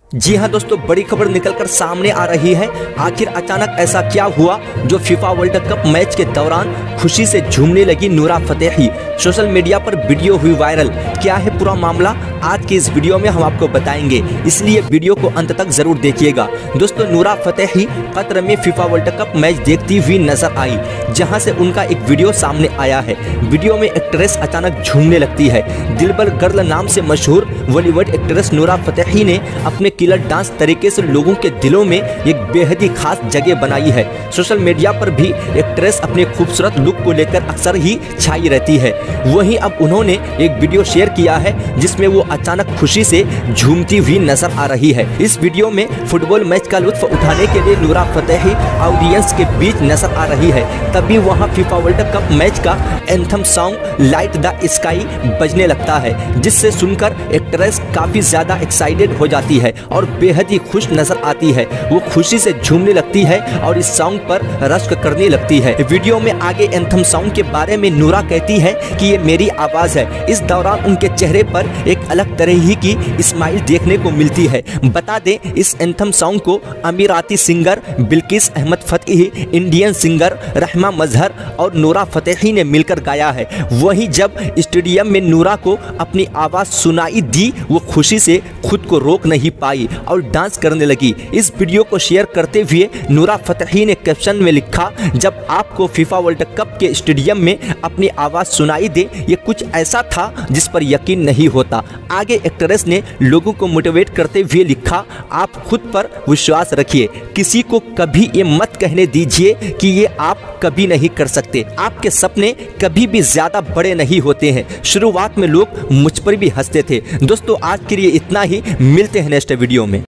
जी हाँ दोस्तों, बड़ी खबर निकलकर सामने आ रही है। आखिर अचानक ऐसा क्या हुआ जो फीफा वर्ल्ड कप मैच के दौरान खुशी से झूमने लगी नूरा फतेही। सोशल मीडिया पर वीडियो हुई वायरल। क्या है पूरा मामला, आज की इस वीडियो में हम आपको बताएंगे, इसलिए वीडियो को अंत तक जरूर देखिएगा। दोस्तों, नूरा फतेही कतर में फीफा वर्ल्ड कप मैच देखती हुई नजर आई, जहां से उनका एक वीडियो सामने आया है। वीडियो में एक्ट्रेस अचानक झूमने लगती है। दिलबर गर्ल नाम से मशहूर बॉलीवुड एक्ट्रेस नूरा फतेही ने अपने किलर डांस तरीके से लोगों के दिलों में एक बेहद ही खास जगह बनाई है। सोशल मीडिया पर भी एक्ट्रेस अपने खूबसूरत लुक को लेकर अक्सर ही छाई रहती है। वहीं अब उन्होंने एक वीडियो शेयर किया है जिसमें वो अचानक खुशी से झूमती हुई नजर आ रही है। इस वीडियो में फुटबॉल मैच का लुत्फ उठाने के लिए नूरा फतेही ऑडियंस के बीच नजर आ रही है। तभी वहां फीफा वर्ल्ड कप मैच का anthem song light the sky बजने लगता है, जिससे सुनकर एक्ट्रेस काफी ज्यादा एक्साइटेड हो जाती है और बेहद ही खुश नजर आती है। वो खुशी से झूमने लगती है और इस सॉन्ग पर रश्क करने लगती है। वीडियो में आगे एंथम सॉन्ग के बारे में नूरा कहती है कि ये मेरी आवाज है। इस दौरान उनके चेहरे पर एक अलग तरह ही की स्माइल देखने को मिलती है। बता दें, इस एंथम सॉन्ग को Emirati singer Balqees Ahmed Fatehi, Indian singer Rahma Mazhar और नूरा फतेही ने मिलकर गाया है। वहीं जब स्टेडियम में नूरा को अपनी आवाज सुनाई दी, वो खुशी से खुद को रोक नहीं पाई और डांस करने लगी। इस वीडियो को शेयर करते हुए नूरा फतेही ने कैप्शन में लिखा, जब आपको फीफा वर्ल्ड कप के स्टेडियम में अपनी आवाज सुनाई दे, ये कुछ ऐसा था जिस पर यकीन नहीं होता। आगे एक्ट्रेस ने लोगों को मोटिवेट करते हुए लिखा, आप खुद पर विश्वास रखिए, किसी को कभी ये मत कहने दीजिए कि ये आप कभी नहीं कर सकते। आपके सपने कभी भी ज्यादा बड़े नहीं होते हैं। शुरुआत में लोग मुझ पर भी हंसते थे। दोस्तों, आज के लिए इतना ही, मिलते हैं नेक्स्ट वीडियो में।